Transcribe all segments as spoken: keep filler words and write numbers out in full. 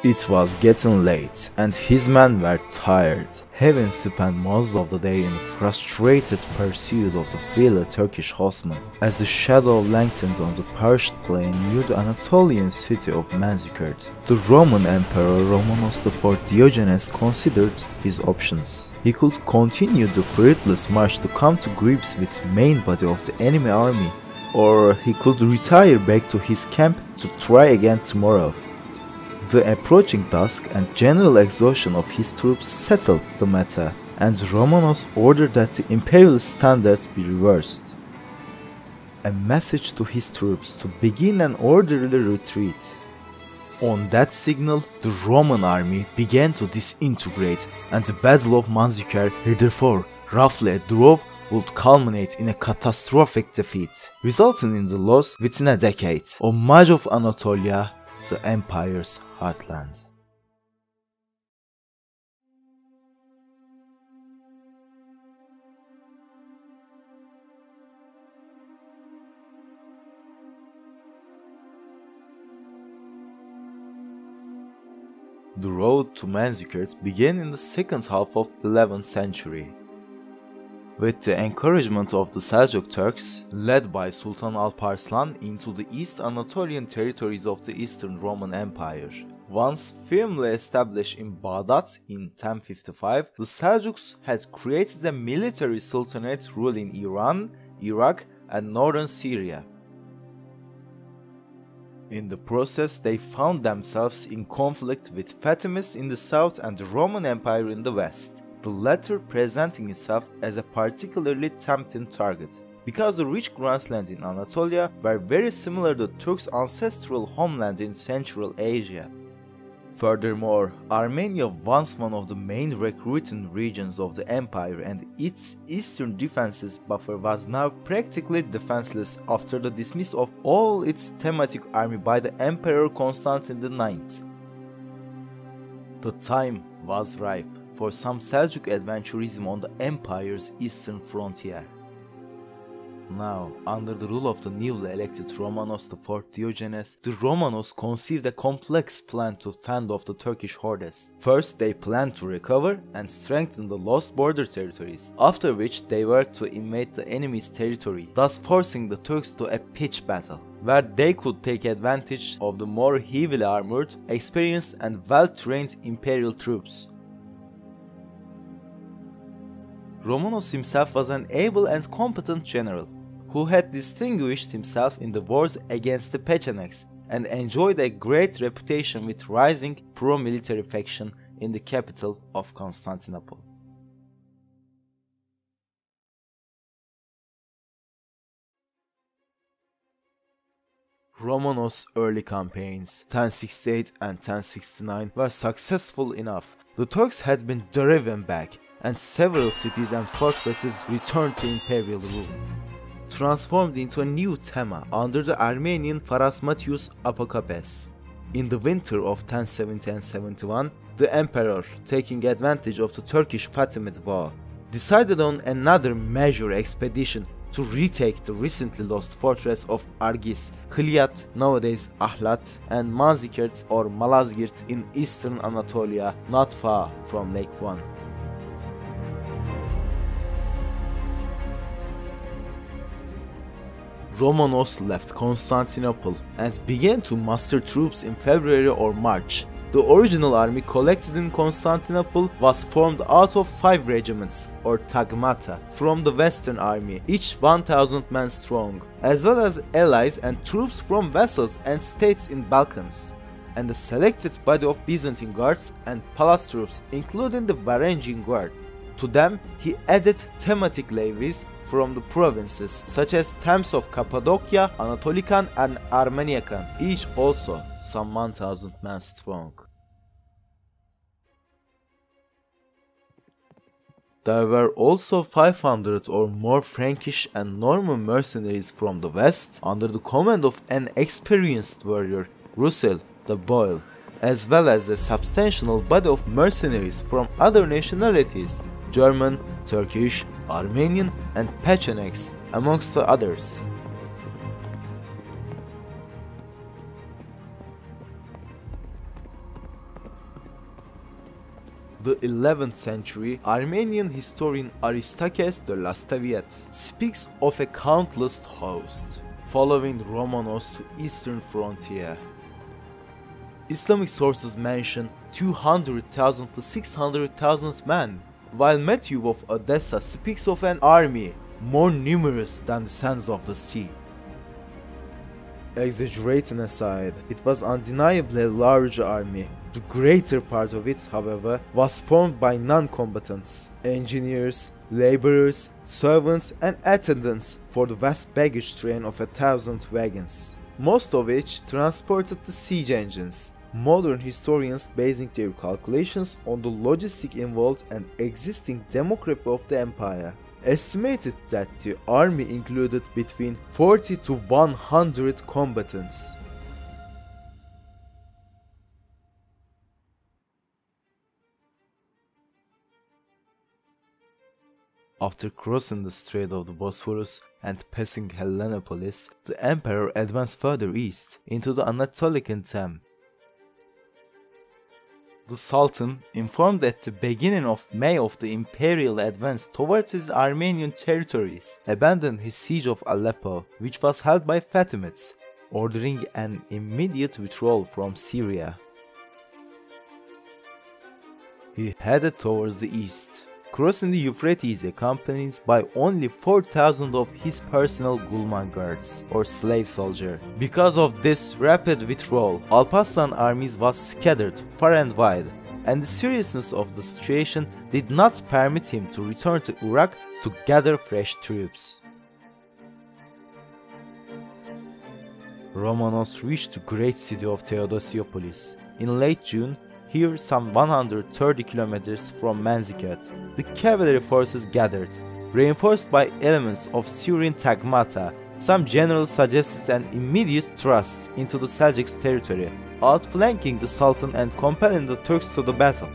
It was getting late, and his men were tired, having spent most of the day in frustrated pursuit of the fellow Turkish horsemen. As the shadow lengthened on the parched plain near the Anatolian city of Manzikert, the Roman Emperor Romanos the fourth Diogenes considered his options. He could continue the fruitless march to come to grips with the main body of the enemy army, or he could retire back to his camp to try again tomorrow. The approaching dusk and general exhaustion of his troops settled the matter, and Romanos ordered that the imperial standards be reversed. A message to his troops to begin an orderly retreat. On that signal, the Roman army began to disintegrate, and the Battle of Manzikert, heretofore roughly a draw, would culminate in a catastrophic defeat, resulting in the loss within a decade of much of Anatolia, the empire's heartland. The road to Manzikert began in the second half of the eleventh century. With the encouragement of the Seljuk Turks, led by Sultan Alparslan into the East Anatolian territories of the Eastern Roman Empire. Once firmly established in Baghdad in ten fifty-five, the Seljuks had created a military sultanate ruling Iran, Iraq, and northern Syria. In the process, they found themselves in conflict with Fatimids in the south and the Roman Empire in the west, the latter presenting itself as a particularly tempting target, because the rich grasslands in Anatolia were very similar to Turks' ancestral homeland in Central Asia. Furthermore, Armenia, once one of the main recruiting regions of the empire, and its eastern defenses buffer was now practically defenseless after the dismissal of all its thematic army by the Emperor Constantine the ninth. The time was ripe for some Seljuk adventurism on the empire's eastern frontier. Now, under the rule of the newly elected Romanos the fourth Diogenes, the Romanos conceived a complex plan to fend off the Turkish hordes. First, they planned to recover and strengthen the lost border territories, after which they were to invade the enemy's territory, thus forcing the Turks to a pitched battle, where they could take advantage of the more heavily armored, experienced and well-trained imperial troops. Romanos himself was an able and competent general, who had distinguished himself in the wars against the Pechenegs and enjoyed a great reputation with rising pro-military faction in the capital of Constantinople. Romanos' early campaigns, ten sixty-eight and ten sixty-nine, were successful enough. The Turks had been driven back, and several cities and fortresses returned to imperial rule, transformed into a new thema under the Armenian Pharasmatius Apokapes. In the winter of ten seventy and seventy-one, the emperor, taking advantage of the Turkish Fatimid war, decided on another major expedition to retake the recently lost fortress of Argis, Khilyat, nowadays Ahlat, and Manzikert or Malazgirt in eastern Anatolia, not far from Lake Van. Romanos left Constantinople and began to muster troops in February or March. The original army collected in Constantinople was formed out of five regiments, or tagmata, from the Western army, each one thousand men strong, as well as allies and troops from vassals and states in Balkans, and a selected body of Byzantine guards and palace troops, including the Varangian Guard. To them, he added thematic levies from the provinces such as Thems of Cappadocia, Anatolican and Armeniacan, each also some one thousand men strong. There were also five hundred or more Frankish and Norman mercenaries from the west under the command of an experienced warrior, Russell the Boil, as well as a substantial body of mercenaries from other nationalities, German, Turkish, Armenian and Pechenegs, amongst the others. The eleventh century Armenian historian Aristakes de Lastaviet speaks of a countless host following Romanos to eastern frontier. Islamic sources mention two hundred thousand to six hundred thousand men, while Matthew of Odessa speaks of an army more numerous than the sands of the sea. Exaggerating aside, it was undeniably a large army. The greater part of it, however, was formed by non-combatants, engineers, laborers, servants and attendants for the vast baggage train of a thousand wagons, most of which transported the siege engines. Modern historians, basing their calculations on the logistic involved and existing demography of the empire, estimated that the army included between forty to one hundred combatants. After crossing the Strait of the Bosphorus and passing Helenopolis, the emperor advanced further east into the Anatolic Tem. The Sultan, informed at the beginning of May of the imperial advance towards his Armenian territories, abandoned his siege of Aleppo, which was held by Fatimids, ordering an immediate withdrawal from Syria. He headed towards the east, crossing the Euphrates accompanied by only four thousand of his personal Gulman guards, or slave soldier. Because of this rapid withdrawal, Alparslan armies was scattered far and wide, and the seriousness of the situation did not permit him to return to Uruk to gather fresh troops. Romanos reached the great city of Theodosiopolis in late June. Here, some one hundred thirty kilometers from Manzikert, the cavalry forces gathered, reinforced by elements of Syrian Tagmata. Some generals suggested an immediate thrust into the Seljuks territory, outflanking the Sultan and compelling the Turks to the battle.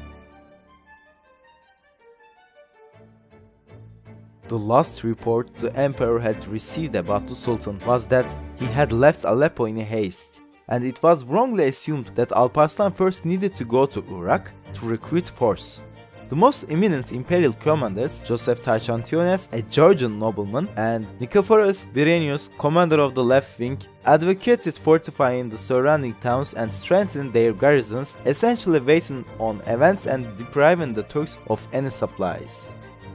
The last report the emperor had received about the Sultan was that he had left Aleppo in haste, and it was wrongly assumed that Alparslan first needed to go to Uruk to recruit force. The most eminent imperial commanders, Joseph Tarchantiones, a Georgian nobleman, and Nikephoros Birenius, commander of the left wing, advocated fortifying the surrounding towns and strengthening their garrisons, essentially waiting on events and depriving the Turks of any supplies.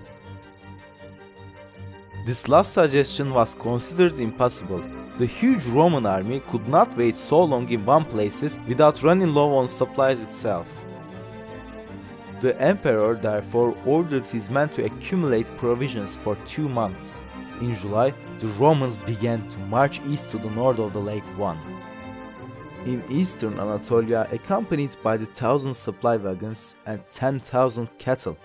This last suggestion was considered impossible. The huge Roman army could not wait so long in one place without running low on supplies itself. The emperor therefore ordered his men to accumulate provisions for two months. In July, the Romans began to march east to the north of the Lake Van. In eastern Anatolia, accompanied by the thousand supply wagons and ten thousand cattle.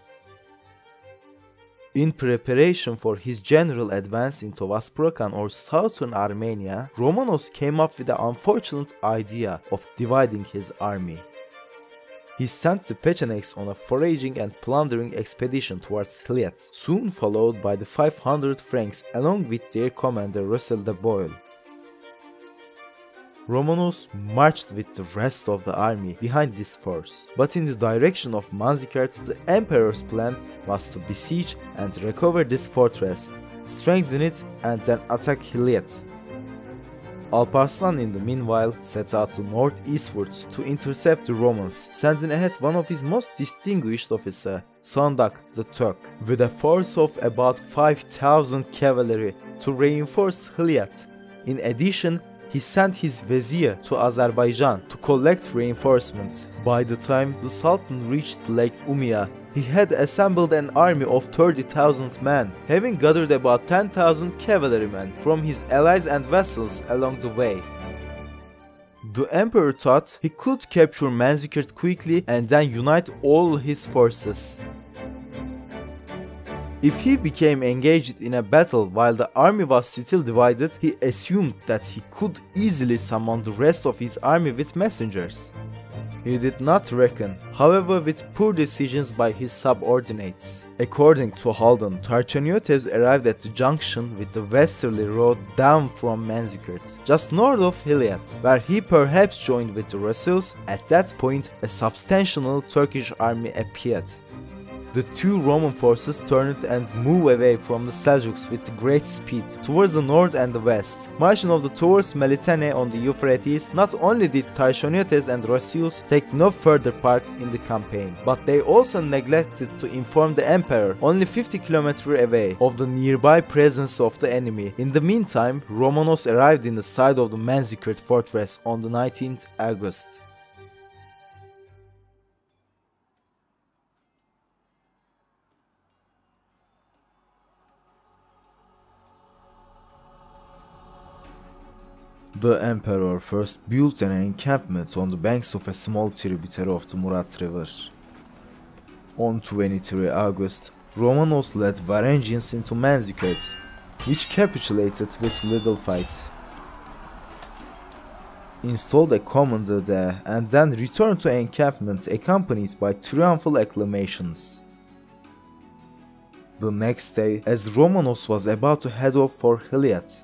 In preparation for his general advance into Vaspurakan or southern Armenia, Romanos came up with the unfortunate idea of dividing his army. He sent the Pechenegs on a foraging and plundering expedition towards Hilyat, soon followed by the five hundred Franks along with their commander Russell de Boyle. Romanos marched with the rest of the army behind this force, but in the direction of Manzikert, the emperor's plan was to besiege and recover this fortress, strengthen it and then attack Hilyat. Alparslan in the meanwhile set out to northeastward to intercept the Romans, sending ahead one of his most distinguished officers, Sandak the Turk, with a force of about five thousand cavalry to reinforce Hilyat. In addition, he sent his vizier to Azerbaijan to collect reinforcements. By the time the Sultan reached Lake Umia, he had assembled an army of thirty thousand men, having gathered about ten thousand cavalrymen from his allies and vassals along the way. The emperor thought he could capture Manzikert quickly and then unite all his forces. If he became engaged in a battle while the army was still divided, he assumed that he could easily summon the rest of his army with messengers. He did not reckon, however, with poor decisions by his subordinates. According to Haldon, Tarchoniotes arrived at the junction with the westerly road down from Manzikert, just north of Hilyat, where he perhaps joined with the Russells. At that point, a substantial Turkish army appeared. The two Roman forces turned and moved away from the Seljuks with great speed towards the north and the west. Marching of the towards Melitene on the Euphrates, not only did Tarchoniotes and Roscius take no further part in the campaign, but they also neglected to inform the emperor, only fifty kilometers away, of the nearby presence of the enemy. In the meantime, Romanos arrived in the side of the Manzikert fortress on the nineteenth of August. The emperor first built an encampment on the banks of a small tributary of the Murat River. On the twenty-third of August, Romanos led Varangians into Manzikert, which capitulated with little fight. Installed a commander there and then returned to encampment accompanied by triumphal acclamations. The next day, as Romanos was about to head off for Hilyat,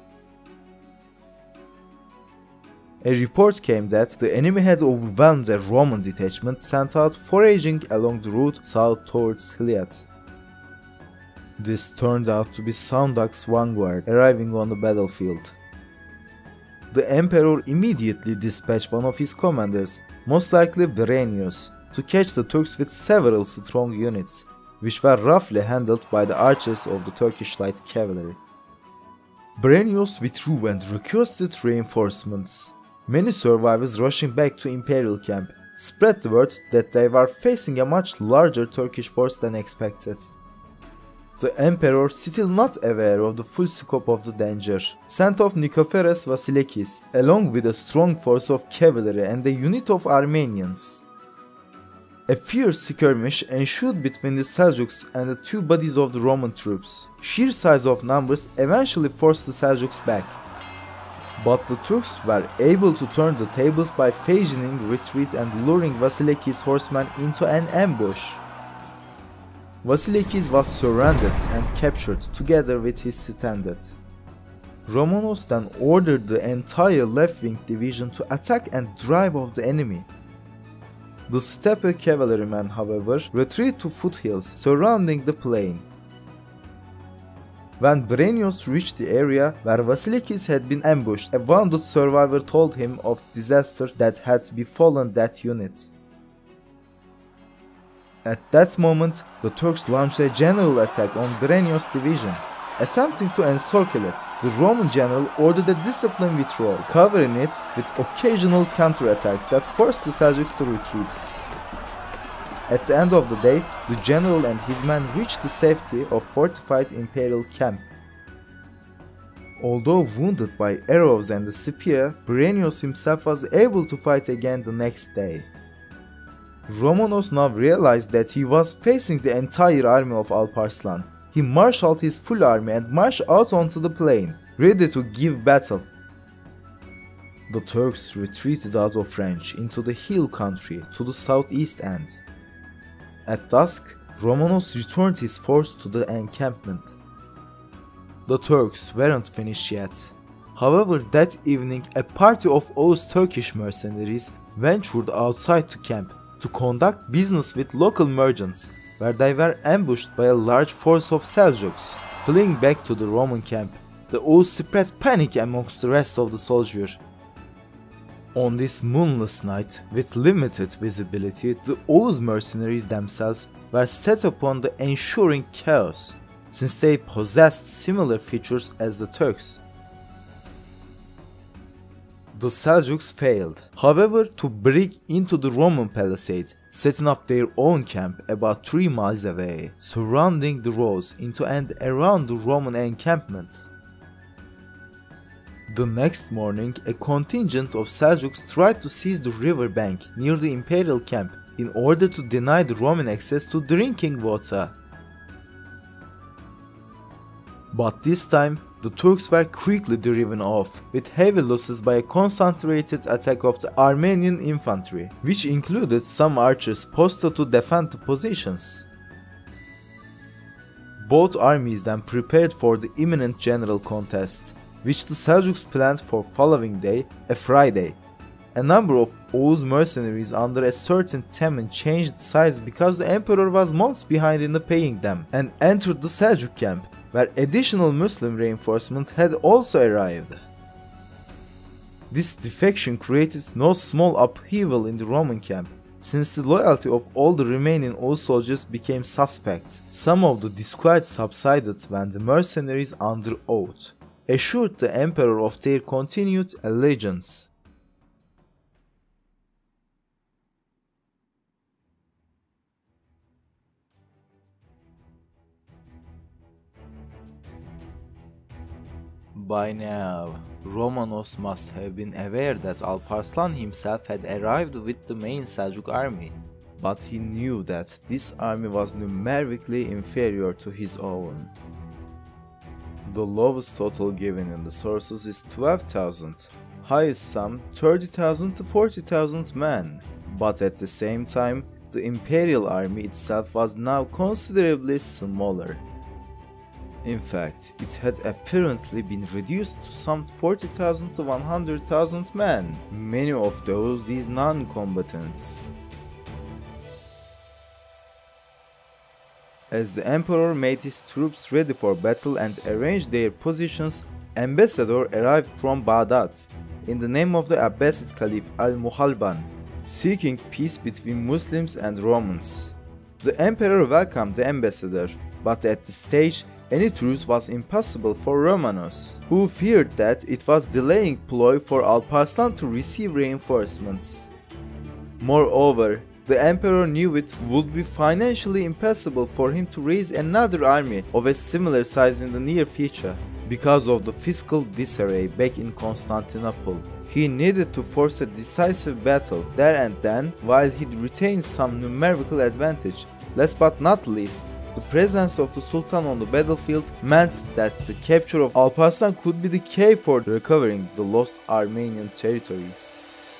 a report came that the enemy had overwhelmed a Roman detachment sent out foraging along the route south towards Hilyat. This turned out to be Sandak's vanguard arriving on the battlefield. The emperor immediately dispatched one of his commanders, most likely Bryennius, to catch the Turks with several strong units, which were roughly handled by the archers of the Turkish light cavalry. Bryennius withdrew and requested reinforcements. Many survivors rushing back to Imperial camp spread the word that they were facing a much larger Turkish force than expected. The emperor, still not aware of the full scope of the danger, sent off Nikephoros Vasilekis along with a strong force of cavalry and a unit of Armenians. A fierce skirmish ensued between the Seljuks and the two bodies of the Roman troops. Sheer size of numbers eventually forced the Seljuks back, but the Turks were able to turn the tables by feigning retreat and luring Vasilekis' horsemen into an ambush. Vasilekis was surrounded and captured together with his standard. Romanos then ordered the entire left-wing division to attack and drive off the enemy. The steppe cavalrymen, however, retreated to foothills surrounding the plain. When Bryennius reached the area where Vasilekis had been ambushed, a wounded survivor told him of disaster that had befallen that unit. At that moment, the Turks launched a general attack on Bryennius' division. Attempting to encircle it, the Roman general ordered a disciplined withdrawal, covering it with occasional counterattacks that forced the Seljuks to retreat. At the end of the day, the general and his men reached the safety of fortified imperial camp. Although wounded by arrows and the spear, Bryennius himself was able to fight again the next day. Romanos now realized that he was facing the entire army of Alparslan. He marshaled his full army and marched out onto the plain, ready to give battle. The Turks retreated out of range into the hill country to the southeast end. At dusk, Romanos returned his force to the encampment. The Turks weren't finished yet. However, that evening a party of Oghuz Turkish mercenaries ventured outside the camp to conduct business with local merchants, where they were ambushed by a large force of Seljuks. Fleeing back to the Roman camp, the Oghuz spread panic amongst the rest of the soldiers. On this moonless night, with limited visibility, the Oghuz mercenaries themselves were set upon the ensuring chaos, since they possessed similar features as the Turks. The Seljuks failed, however, to break into the Roman palisades, setting up their own camp about three miles away, surrounding the roads into and around the Roman encampment. The next morning, a contingent of Seljuks tried to seize the river bank near the imperial camp in order to deny the Roman access to drinking water. But this time, The Turks were quickly driven off, with heavy losses by a concentrated attack of the Armenian infantry, which included some archers posted to defend the positions. Both armies then prepared for the imminent general contest, which the Seljuks planned for following day, a Friday. A number of Oghuz mercenaries under a certain Temin changed sides because the emperor was months behind in paying them, and entered the Seljuk camp, where additional Muslim reinforcement had also arrived. This defection created no small upheaval in the Roman camp, since the loyalty of all the remaining Oghuz soldiers became suspect. Some of the disquiet subsided when the mercenaries under oath assured the emperor of their continued allegiance. By now, Romanos must have been aware that Alparslan himself had arrived with the main Seljuk army, but he knew that this army was numerically inferior to his own. The lowest total given in the sources is twelve thousand, highest sum thirty thousand to forty thousand men, but at the same time, the imperial army itself was now considerably smaller. In fact, it had apparently been reduced to some forty thousand to one hundred thousand men, many of those these non-combatants. As the emperor made his troops ready for battle and arranged their positions, ambassador arrived from Baghdad in the name of the Abbasid Caliph Al-Muhalban, seeking peace between Muslims and Romans. The emperor welcomed the ambassador, but at this stage any truce was impossible for Romanos, who feared that it was delaying ploy for Alparslan to receive reinforcements. Moreover, the emperor knew it would be financially impossible for him to raise another army of a similar size in the near future, because of the fiscal disarray back in Constantinople. He needed to force a decisive battle there and then while he retained some numerical advantage. Last but not least, the presence of the Sultan on the battlefield meant that the capture of Alparslan could be the key for recovering the lost Armenian territories.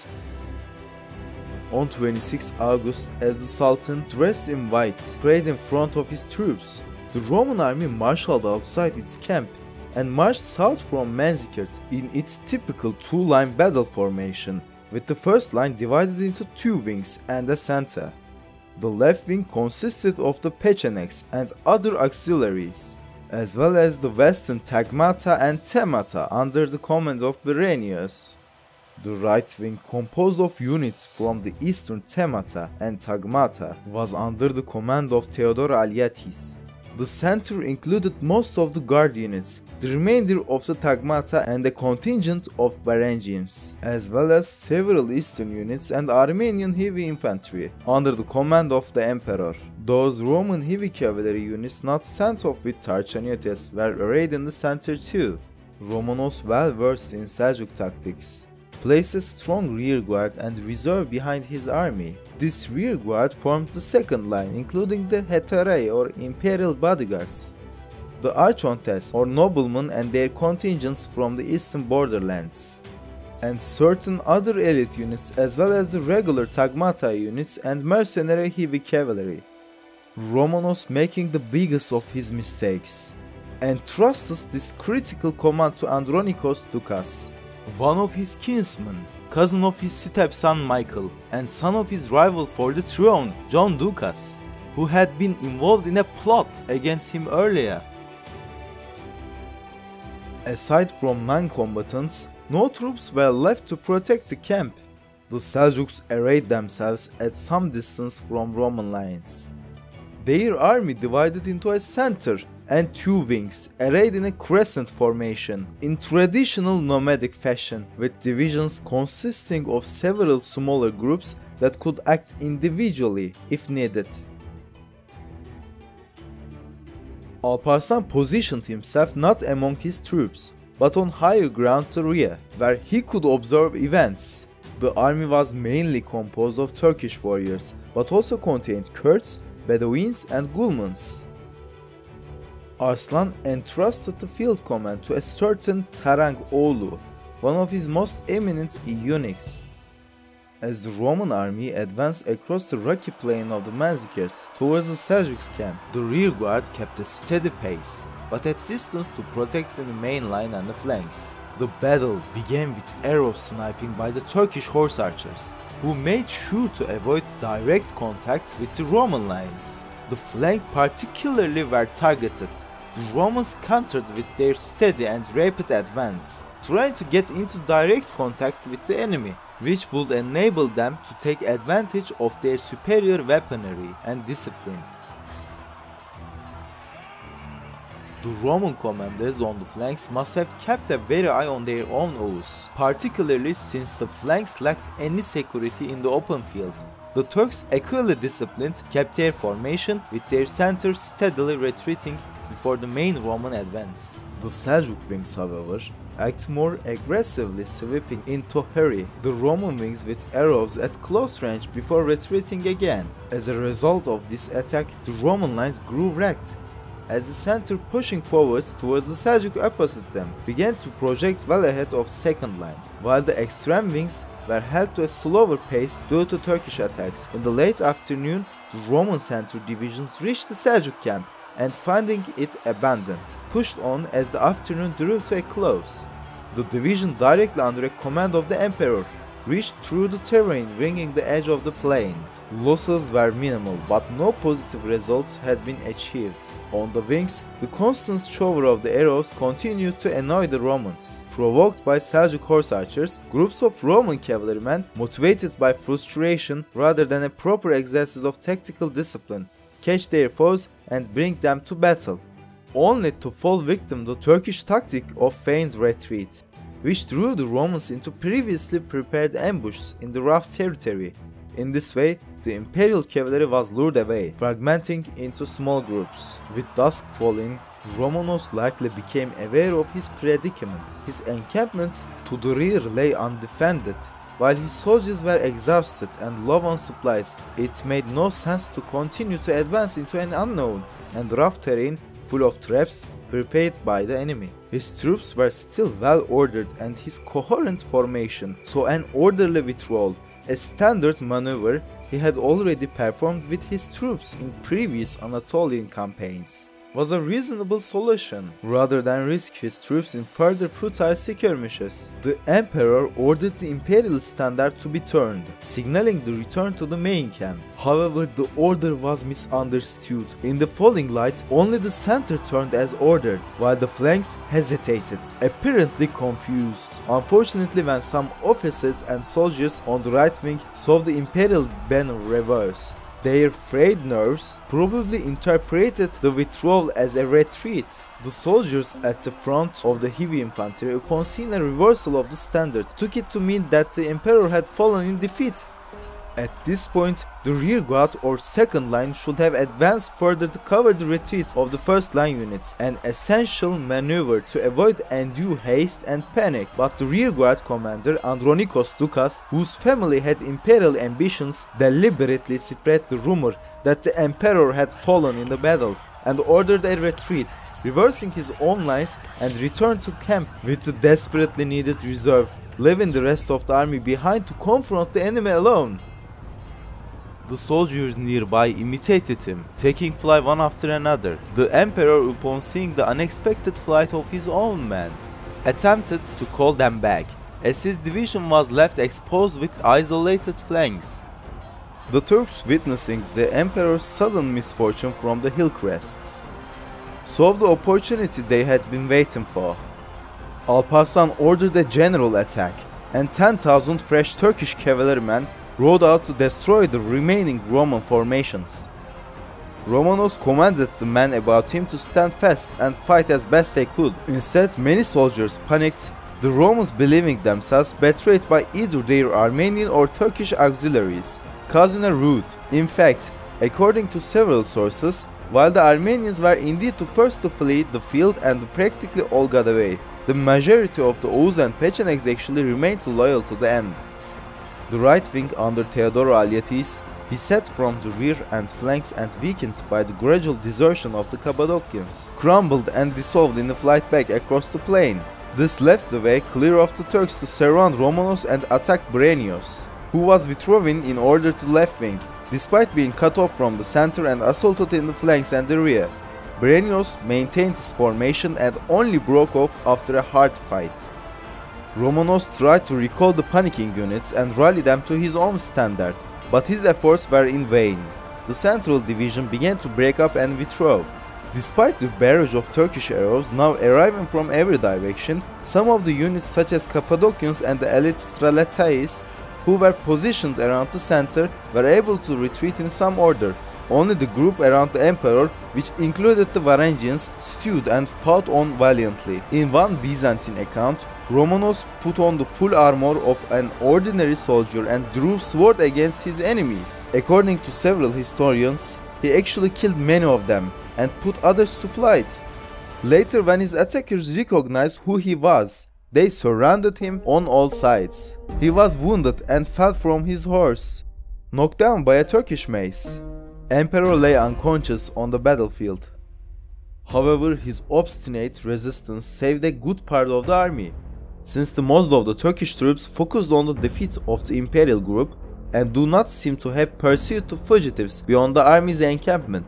On the twenty-sixth of August, as the Sultan, dressed in white, prayed in front of his troops, the Roman army marshaled outside its camp and marched south from Manzikert in its typical two-line battle formation, with the first line divided into two wings and a center. The left wing consisted of the Pechenegs and other auxiliaries, as well as the western Tagmata and Temata under the command of Berenius. The right wing, composed of units from the eastern Temata and Tagmata, was under the command of Theodore Aliatis. The center included most of the guard units, the remainder of the Tagmata and a contingent of Varangians, as well as several eastern units and Armenian heavy infantry, under the command of the emperor. Those Roman heavy cavalry units not sent off with Tarchaniates were arrayed in the center too. Romanos, well versed in Seljuk tactics, placed a strong rear guard and reserve behind his army. This rear guard formed the second line, including the Hetarai or imperial bodyguards, the Archontes or noblemen and their contingents from the eastern borderlands, and certain other elite units, as well as the regular Tagmata units and mercenary heavy cavalry. Romanos, making the biggest of his mistakes, entrusted this critical command to Andronikos Doukas, one of his kinsmen, cousin of his stepson Michael, and son of his rival for the throne, John Doukas, who had been involved in a plot against him earlier. Aside from non-combatants, no troops were left to protect the camp. The Seljuks arrayed themselves at some distance from Roman lines. Their army divided into a center and two wings, arrayed in a crescent formation, in traditional nomadic fashion, with divisions consisting of several smaller groups that could act individually if needed. Alparslan positioned himself not among his troops, but on higher ground to rear, where he could observe events. The army was mainly composed of Turkish warriors, but also contained Kurds, Bedouins and Gulmans. Arslan entrusted the field command to a certain Tarangoğlu, one of his most eminent eunuchs. As the Roman army advanced across the rocky plain of the Manzikert towards the Seljuks camp, the rearguard kept a steady pace, but at distance to protect the main line and the flanks. The battle began with arrow sniping by the Turkish horse archers, who made sure to avoid direct contact with the Roman lines. The flank particularly were targeted. The Romans countered with their steady and rapid advance, trying to get into direct contact with the enemy, which would enable them to take advantage of their superior weaponry and discipline. The Roman commanders on the flanks must have kept a wary eye on their own oars, particularly since the flanks lacked any security in the open field. The Turks, equally disciplined, kept their formation with their center steadily retreating before the main Roman advance. The Seljuk wings, however, acted more aggressively, sweeping into hurry the Roman wings with arrows at close range before retreating again. As a result of this attack, the Roman lines grew wrecked, as the center pushing forwards towards the Seljuk opposite them began to project well ahead of second line, while the extreme wings were held to a slower pace due to Turkish attacks. In the late afternoon, the Roman center divisions reached the Seljuk camp and, finding it abandoned, pushed on as the afternoon drew to a close. The division directly under a command of the emperor reached through the terrain, ringing the edge of the plain. Losses were minimal, but no positive results had been achieved. On the wings, the constant shower of the arrows continued to annoy the Romans. Provoked by Seljuk horse archers, groups of Roman cavalrymen, motivated by frustration rather than a proper exercise of tactical discipline, catch their foes and bring them to battle, only to fall victim to the Turkish tactic of feigned retreat, which drew the Romans into previously prepared ambushes in the rough territory. In this way, the imperial cavalry was lured away, fragmenting into small groups. With dusk falling, Romanos likely became aware of his predicament. His encampment to the rear lay undefended. While his soldiers were exhausted and low on supplies, it made no sense to continue to advance into an unknown and rough terrain full of traps prepared by the enemy. His troops were still well ordered and his coherent formation, so an orderly withdrawal, a standard maneuver he had already performed with his troops in previous Anatolian campaigns, was a reasonable solution. Rather than risk his troops in further futile skirmishes, the emperor ordered the imperial standard to be turned, signaling the return to the main camp. However, the order was misunderstood. In the falling light, only the center turned as ordered, while the flanks hesitated, apparently confused. Unfortunately, when some officers and soldiers on the right wing saw the imperial banner reversed, their frayed nerves probably interpreted the withdrawal as a retreat. The soldiers at the front of the heavy infantry, upon seeing a reversal of the standard, took it to mean that the emperor had fallen in defeat. At this point, the rearguard or second line should have advanced further to cover the retreat of the first line units, an essential maneuver to avoid undue haste and panic. But the rearguard commander Andronikos Doukas, whose family had imperial ambitions, deliberately spread the rumor that the emperor had fallen in the battle and ordered a retreat, reversing his own lines and returned to camp with the desperately needed reserve, leaving the rest of the army behind to confront the enemy alone. The soldiers nearby imitated him, taking flight one after another. The emperor, upon seeing the unexpected flight of his own men, attempted to call them back, as his division was left exposed with isolated flanks. The Turks, witnessing the emperor's sudden misfortune from the hill crests, saw the opportunity they had been waiting for. Alparslan ordered a general attack, and ten thousand fresh Turkish cavalrymen rode out to destroy the remaining Roman formations. Romanos commanded the men about him to stand fast and fight as best they could. Instead, many soldiers panicked, the Romans believing themselves betrayed by either their Armenian or Turkish auxiliaries, causing a rout. In fact, according to several sources, while the Armenians were indeed the first to flee the field and practically all got away, the majority of the Oghuz and Pechenegs actually remained loyal to the end. The right wing under Theodore Alyatis, beset from the rear and flanks and weakened by the gradual desertion of the Cappadocians, crumbled and dissolved in the flight back across the plain. This left the way clear of the Turks to surround Romanos and attack Bryennios, who was withdrawing in order to left wing, despite being cut off from the center and assaulted in the flanks and the rear. Bryennios maintained his formation and only broke off after a hard fight. Romanos tried to recall the panicking units and rally them to his own standard, but his efforts were in vain. The central division began to break up and withdraw. Despite the barrage of Turkish arrows now arriving from every direction, some of the units such as Cappadocians and the elite Strelataes, who were positioned around the center, were able to retreat in some order. Only the group around the emperor, which included the Varangians, stood and fought on valiantly. In one Byzantine account, Romanos put on the full armor of an ordinary soldier and drew sword against his enemies. According to several historians, he actually killed many of them and put others to flight. Later, when his attackers recognized who he was, they surrounded him on all sides. He was wounded and fell from his horse, knocked down by a Turkish mace. Emperor lay unconscious on the battlefield. However, his obstinate resistance saved a good part of the army, since the most of the Turkish troops focused on the defeat of the imperial group and do not seem to have pursued the fugitives beyond the army's encampment,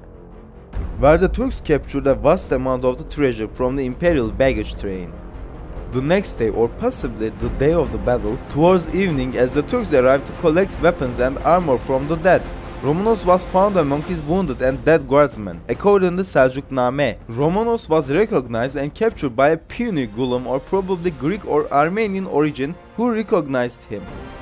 where the Turks captured a vast amount of the treasure from the imperial baggage train. The next day, or possibly the day of the battle, towards evening, as the Turks arrived to collect weapons and armor from the dead, Romanos was found among his wounded and dead guardsmen. According to Selçukname, Romanos was recognized and captured by a puny Gulum, or probably Greek or Armenian origin, who recognized him.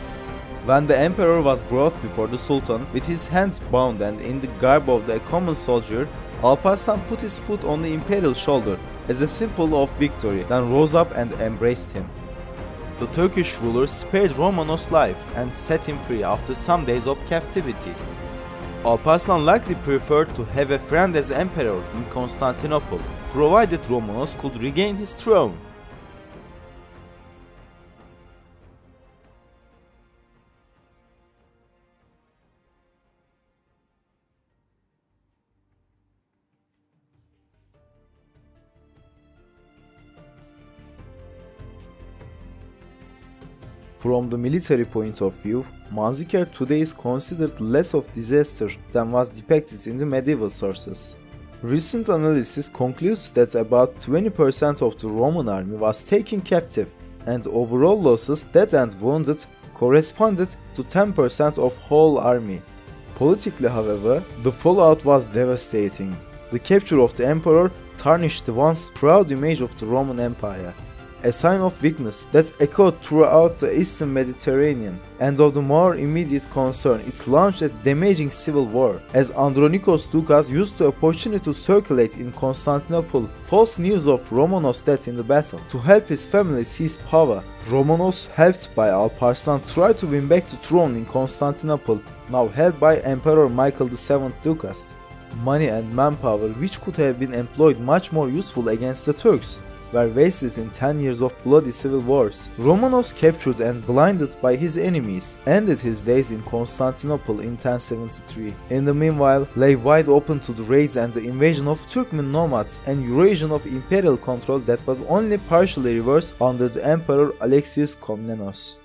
When the emperor was brought before the sultan with his hands bound and in the garb of the common soldier, Alparslan put his foot on the imperial shoulder as a symbol of victory, then rose up and embraced him. The Turkish ruler spared Romanos' life and set him free after some days of captivity. Alparslan likely preferred to have a friend as emperor in Constantinople, provided Romanos could regain his throne. From the military point of view, Manzikert today is considered less of disaster than was depicted in the medieval sources. Recent analysis concludes that about twenty percent of the Roman army was taken captive, and overall losses, dead and wounded, corresponded to ten percent of whole army. Politically, however, the fallout was devastating. The capture of the emperor tarnished the once proud image of the Roman Empire, a sign of weakness that echoed throughout the eastern Mediterranean, and of the more immediate concern, it launched a damaging civil war, as Andronikos Doukas used the opportunity to circulate in Constantinople false news of Romanos' death in the battle, to help his family seize power. Romanos, helped by Alparslan, tried to win back the throne in Constantinople, now held by Emperor Michael the seventh Doukas. Money and manpower, which could have been employed much more useful against the Turks, were wasted in ten years of bloody civil wars. Romanos, captured and blinded by his enemies, ended his days in Constantinople in ten seventy-three. In the meanwhile, lay wide open to the raids and the invasion of Turkmen nomads, an Eurasian of imperial control that was only partially reversed under the Emperor Alexius Komnenos.